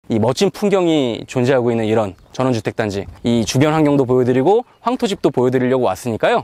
이 멋진 풍경이 존재하고 있는 이런 전원주택단지, 이 주변 환경도 보여드리고 황토집도 보여드리려고 왔으니까요.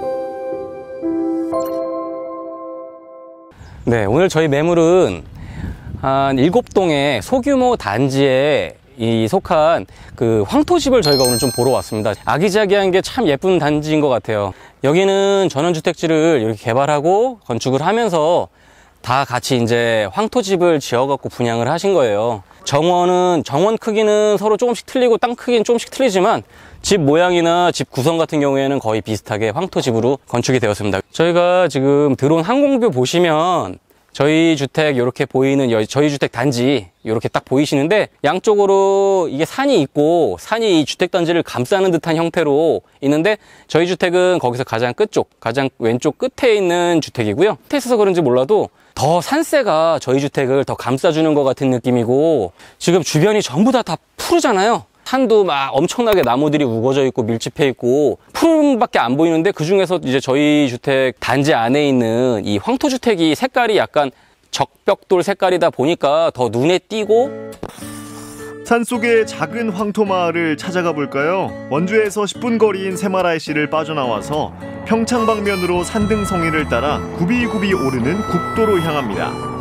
네, 오늘 저희 매물은 한 7동의 소규모 단지에 속한 그 황토집을 저희가 오늘 좀 보러 왔습니다. 아기자기한 게 참 예쁜 단지인 것 같아요. 여기는 전원주택지를 이렇게 개발하고 건축을 하면서 다 같이 이제 황토집을 지어갖고 분양을 하신 거예요. 정원 크기는 서로 조금씩 틀리고 땅 크기는 조금씩 틀리지만 집 모양이나 집 구성 같은 경우에는 거의 비슷하게 황토집으로 건축이 되었습니다. 저희가 지금 들어온 항공뷰 보시면 저희 주택 이렇게 보이는 저희 주택 단지 이렇게 딱 보이시는데, 양쪽으로 이게 산이 있고 산이 이 주택 단지를 감싸는 듯한 형태로 있는데, 저희 주택은 거기서 가장 끝쪽, 가장 왼쪽 끝에 있는 주택이고요. 끝에 있어서 그런지 몰라도 더 산세가 저희 주택을 더 감싸주는 것 같은 느낌이고, 지금 주변이 전부 다 푸르잖아요. 산도 막 엄청나게 나무들이 우거져 있고 밀집해 있고 푸른밖에 안 보이는데, 그 중에서 이제 저희 주택 단지 안에 있는 이 황토주택이 색깔이 약간 적벽돌 색깔이다 보니까 더 눈에 띄고. 산속의 작은 황토마을을 찾아가 볼까요? 원주에서 10분 거리인 새마라이시를 빠져나와서 평창 방면으로 산등성이를 따라 굽이굽이 오르는 국도로 향합니다.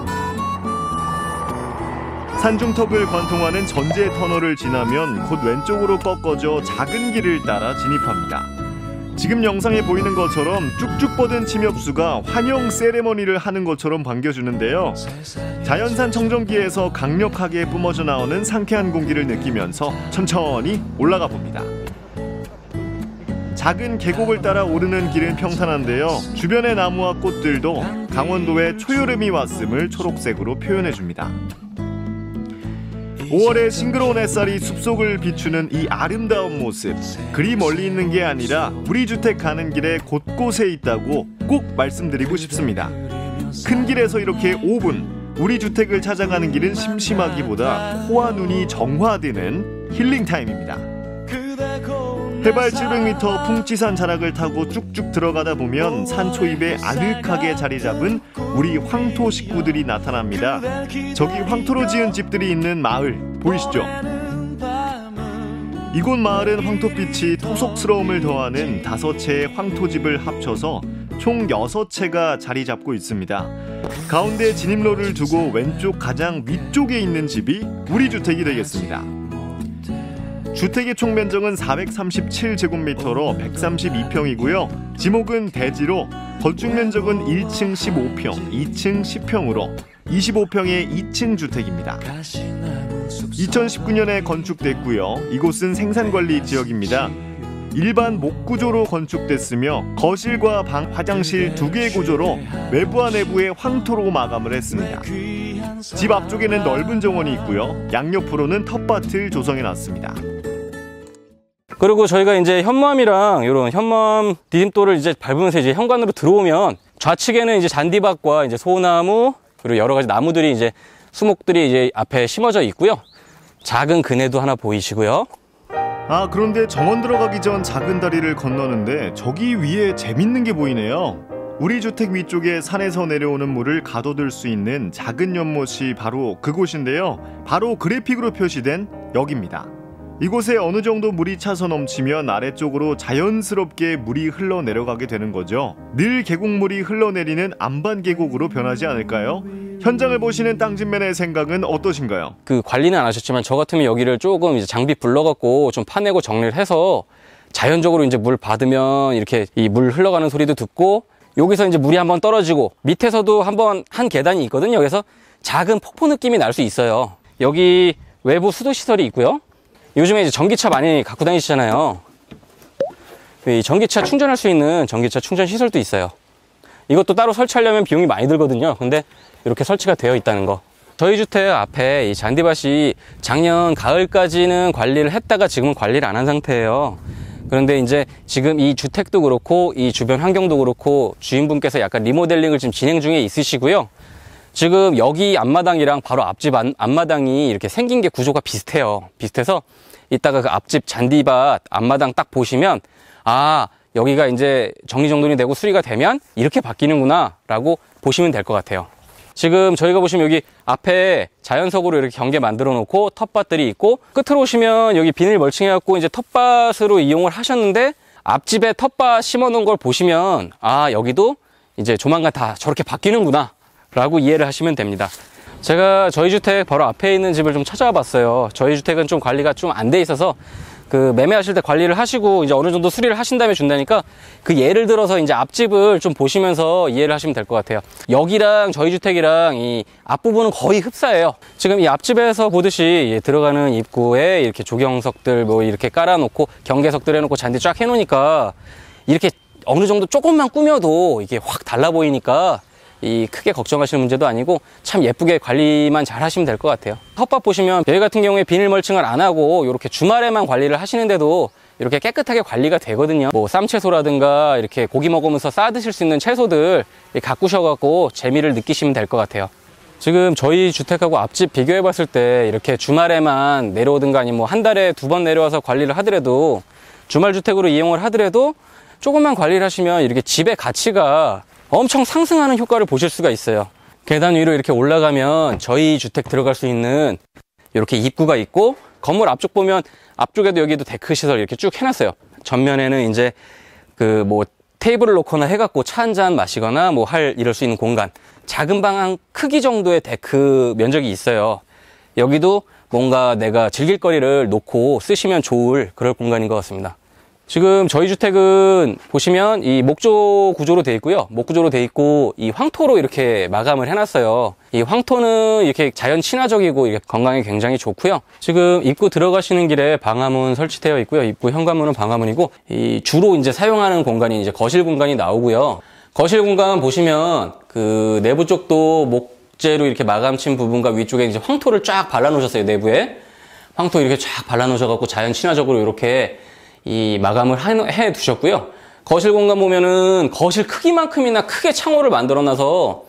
산중턱을 관통하는 전제 터널을 지나면 곧 왼쪽으로 꺾어져 작은 길을 따라 진입합니다. 지금 영상에 보이는 것처럼 쭉쭉 뻗은 침엽수가 환영 세레머니를 하는 것처럼 반겨주는데요. 자연산 청정기에서 강력하게 뿜어져 나오는 상쾌한 공기를 느끼면서 천천히 올라가 봅니다. 작은 계곡을 따라 오르는 길은 평탄한데요. 주변의 나무와 꽃들도 강원도의 초여름이 왔음을 초록색으로 표현해줍니다. 5월의 싱그러운 햇살이 숲속을 비추는 이 아름다운 모습, 그리 멀리 있는 게 아니라 우리 주택 가는 길에 곳곳에 있다고 꼭 말씀드리고 싶습니다. 큰 길에서 이렇게 5분, 우리 주택을 찾아가는 길은 심심하기보다 코와 눈이 정화되는 힐링타임입니다. 해발 700m 풍치산 자락을 타고 쭉쭉 들어가다 보면 산 초입에 아늑하게 자리 잡은 우리 황토 식구들이 나타납니다. 저기 황토로 지은 집들이 있는 마을 보이시죠? 이곳 마을은 황토빛이 토속스러움을 더하는 5채의 황토집을 합쳐서 총 6채가 자리 잡고 있습니다. 가운데 진입로를 두고 왼쪽 가장 위쪽에 있는 집이 우리 주택이 되겠습니다. 주택의 총 면적은 437제곱미터로 132평이고요. 지목은 대지로 건축 면적은 1층 15평, 2층 10평으로 25평의 2층 주택입니다. 2019년에 건축됐고요. 이곳은 생산관리 지역입니다. 일반 목구조로 건축됐으며 거실과 방, 화장실 2개의 구조로 외부와 내부에 황토로 마감을 했습니다. 집 앞쪽에는 넓은 정원이 있고요. 양옆으로는 텃밭을 조성해놨습니다. 그리고 저희가 이제 현무암이랑 이런 현무암 디딤돌을 이제 밟으면서 이제 현관으로 들어오면 좌측에는 이제 잔디밭과 이제 소나무 그리고 여러 가지 나무들이 이제 수목들이 이제 앞에 심어져 있고요. 작은 그네도 하나 보이시고요. 그런데 정원 들어가기 전 작은 다리를 건너는데 저기 위에 재밌는 게 보이네요. 우리 주택 위쪽에 산에서 내려오는 물을 가둬둘 수 있는 작은 연못이 바로 그곳인데요. 바로 그래픽으로 표시된 여기입니다. 이곳에 어느 정도 물이 차서 넘치면 아래쪽으로 자연스럽게 물이 흘러내려가게 되는 거죠. 늘 계곡물이 흘러내리는 안반 계곡으로 변하지 않을까요? 현장을 보시는 땅집맨의 생각은 어떠신가요? 그 관리는 안 하셨지만 저 같으면 여기를 조금 이제 장비 불러갖고 좀 파내고 정리를 해서 자연적으로 이제 물 받으면 이렇게 이 물 흘러가는 소리도 듣고, 여기서 이제 물이 한번 떨어지고 밑에서도 한번 한 계단이 있거든요. 그래서 작은 폭포 느낌이 날 수 있어요. 여기 외부 수도 시설이 있고요. 요즘에 이제 전기차 많이 갖고 다니시잖아요. 이 전기차 충전할 수 있는 전기차 충전 시설도 있어요. 이것도 따로 설치하려면 비용이 많이 들거든요. 근데 이렇게 설치가 되어 있다는 거. 저희 주택 앞에 이 잔디밭이 작년 가을까지는 관리를 했다가 지금은 관리를 안 한 상태예요. 그런데 이제 지금 이 주택도 그렇고 이 주변 환경도 그렇고 주인분께서 약간 리모델링을 지금 진행 중에 있으시고요. 지금 여기 앞마당이랑 바로 앞집 앞마당이 이렇게 생긴 게 구조가 비슷해요. 비슷해서 이따가 그 앞집 잔디밭 앞마당 딱 보시면 여기가 이제 정리정돈이 되고 수리가 되면 이렇게 바뀌는구나 라고 보시면 될 것 같아요. 지금 저희가 보시면 여기 앞에 자연석으로 이렇게 경계 만들어 놓고 텃밭들이 있고, 끝으로 오시면 여기 비닐 멀칭해갖고 이제 텃밭으로 이용을 하셨는데, 앞집에 텃밭 심어 놓은 걸 보시면 아, 여기도 이제 조만간 다 저렇게 바뀌는구나 라고 이해를 하시면 됩니다. 제가 저희 주택 바로 앞에 있는 집을 좀 찾아와 봤어요. 저희 주택은 좀 관리가 좀 안 돼 있어서 그 매매하실 때 관리를 하시고 이제 어느 정도 수리를 하신 다음에 준다니까, 그 예를 들어서 이제 앞집을 좀 보시면서 이해를 하시면 될 것 같아요. 여기랑 저희 주택이랑 이 앞부분은 거의 흡사해요. 지금 이 앞집에서 보듯이 들어가는 입구에 이렇게 조경석들 뭐 이렇게 깔아놓고 경계석들 해놓고 잔디 쫙 해놓으니까 이렇게 어느 정도 조금만 꾸며도 이게 확 달라 보이니까 이 크게 걱정하시는 문제도 아니고 참 예쁘게 관리만 잘 하시면 될 것 같아요. 텃밭 보시면 여기 같은 경우에 비닐 멀칭을 안 하고 이렇게 주말에만 관리를 하시는데도 이렇게 깨끗하게 관리가 되거든요. 뭐 쌈채소라든가 이렇게 고기 먹으면서 싸 드실 수 있는 채소들 가꾸셔갖고 재미를 느끼시면 될 것 같아요. 지금 저희 주택하고 앞집 비교해 봤을 때 이렇게 주말에만 내려오든가 아니면 뭐 한 달에 2번 내려와서 관리를 하더라도, 주말 주택으로 이용을 하더라도 조금만 관리를 하시면 이렇게 집의 가치가 엄청 상승하는 효과를 보실 수가 있어요. 계단 위로 이렇게 올라가면 저희 주택 들어갈 수 있는 이렇게 입구가 있고, 건물 앞쪽 보면 앞쪽에도 여기도 데크 시설 이렇게 쭉 해놨어요. 전면에는 이제 그 뭐 테이블을 놓거나 해갖고 차 한잔 마시거나 뭐 이럴 수 있는 공간, 작은 방 한 크기 정도의 데크 면적이 있어요. 여기도 뭔가 내가 즐길 거리를 놓고 쓰시면 좋을 그럴 공간인 것 같습니다. 지금 저희 주택은 보시면 이 목조 구조로 되어 있고요. 목구조로 되어 있고 이 황토로 이렇게 마감을 해놨어요. 이 황토는 이렇게 자연 친화적이고 이렇게 건강에 굉장히 좋고요. 지금 입구 들어가시는 길에 방화문 설치되어 있고요. 입구 현관문은 방화문이고, 이 주로 이제 사용하는 공간이 이제 거실 공간이 나오고요. 거실 공간 보시면 그 내부 쪽도 목재로 이렇게 마감 친 부분과 위쪽에 이제 황토를 쫙 발라 놓으셨어요. 내부에 황토 이렇게 쫙 발라 놓으셔갖고 자연 친화적으로 이렇게 이 마감을 해 두셨고요. 거실 공간 보면은 거실 크기만큼이나 크게 창호를 만들어 놔서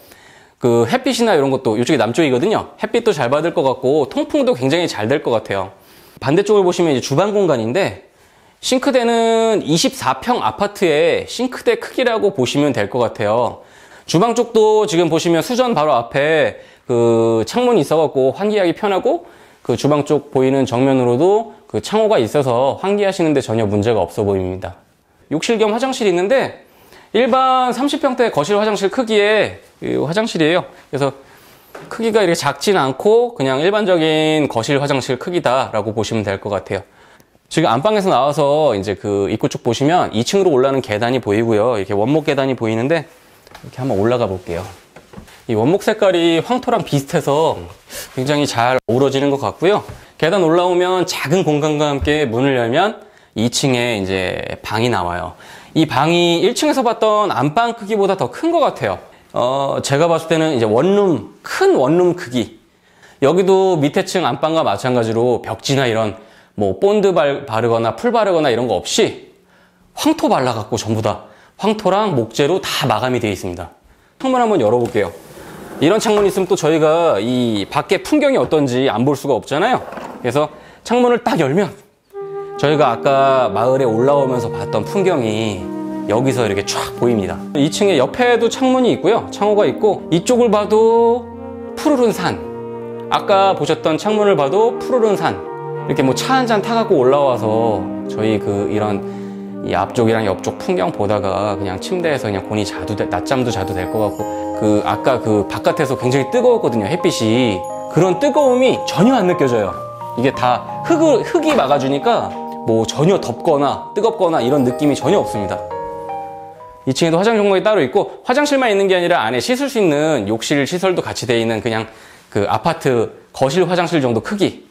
그 햇빛이나 이런 것도, 이쪽이 남쪽이거든요. 햇빛도 잘 받을 것 같고 통풍도 굉장히 잘 될 것 같아요. 반대쪽을 보시면 이제 주방 공간인데, 싱크대는 24평 아파트의 싱크대 크기라고 보시면 될 것 같아요. 주방 쪽도 지금 보시면 수전 바로 앞에 그 창문이 있어갖고 환기하기 편하고, 그 주방 쪽 보이는 정면으로도 그 창호가 있어서 환기하시는데 전혀 문제가 없어 보입니다. 욕실 겸 화장실이 있는데 일반 30평대 거실 화장실 크기의 화장실이에요. 그래서 크기가 이렇게 작진 않고 그냥 일반적인 거실 화장실 크기다라고 보시면 될 것 같아요. 지금 안방에서 나와서 이제 그 입구 쪽 보시면 2층으로 올라가는 계단이 보이고요. 이렇게 원목 계단이 보이는데 이렇게 한번 올라가 볼게요. 이 원목 색깔이 황토랑 비슷해서 굉장히 잘 어우러지는 것 같고요. 계단 올라오면 작은 공간과 함께 문을 열면 2층에 이제 방이 나와요. 이 방이 1층에서 봤던 안방 크기보다 더 큰 것 같아요. 제가 봤을 때는 이제 원룸, 큰 원룸 크기. 여기도 밑에 층 안방과 마찬가지로 벽지나 이런 뭐 본드 바르거나 풀 바르거나 이런 거 없이 황토 발라갖고 전부 다 황토랑 목재로 다 마감이 되어 있습니다. 창문 한번 열어볼게요. 이런 창문이 있으면 또 저희가 이 밖에 풍경이 어떤지 안 볼 수가 없잖아요. 그래서 창문을 딱 열면 저희가 아까 마을에 올라오면서 봤던 풍경이 여기서 이렇게 쫙 보입니다. 2층에 옆에도 창문이 있고요. 창호가 있고, 이쪽을 봐도 푸르른 산, 아까 보셨던 창문을 봐도 푸르른 산, 이렇게 뭐 차 한잔 타갖고 올라와서 저희 그 이런 이 앞쪽이랑 옆쪽 풍경 보다가 그냥 침대에서 그냥 곤히 낮잠도 자도 될 것 같고, 그 아까 그 바깥에서 굉장히 뜨거웠거든요. 햇빛이. 그런 뜨거움이 전혀 안 느껴져요. 이게 다 흙이 막아주니까 뭐 전혀 덥거나 뜨겁거나 이런 느낌이 전혀 없습니다. 2층에도 화장실 공간이 따로 있고, 화장실만 있는 게 아니라 안에 씻을 수 있는 욕실 시설도 같이 되어 있는 그냥 그 아파트 거실 화장실 정도 크기의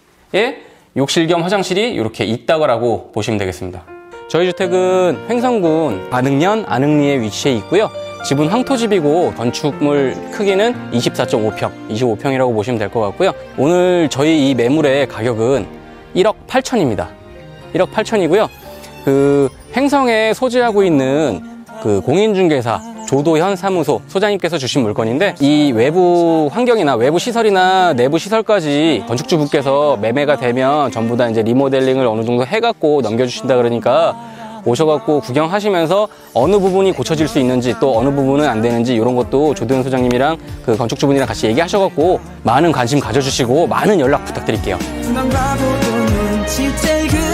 욕실 겸 화장실이 이렇게 있다고 보시면 되겠습니다. 저희 주택은 횡성군 안흥면 안흥리에 위치해 있고요. 집은 황토집이고 건축물 크기는 24.5평, 25평이라고 보시면 될 것 같고요. 오늘 저희 이 매물의 가격은 1억 8천입니다. 1억 8천이고요. 그 횡성에 소재하고 있는 그 공인중개사 조도현 사무소 소장님께서 주신 물건인데, 이 외부 환경이나 외부 시설이나 내부 시설까지 건축주분께서 매매가 되면 전부 다 이제 리모델링을 어느 정도 해갖고 넘겨주신다 그러니까 오셔갖고 구경하시면서 어느 부분이 고쳐질 수 있는지 또 어느 부분은 안 되는지 이런 것도 조도현 소장님이랑 그 건축주분이랑 같이 얘기하셔갖고 많은 관심 가져주시고 많은 연락 부탁드릴게요. 난 바보도 눈치챌 그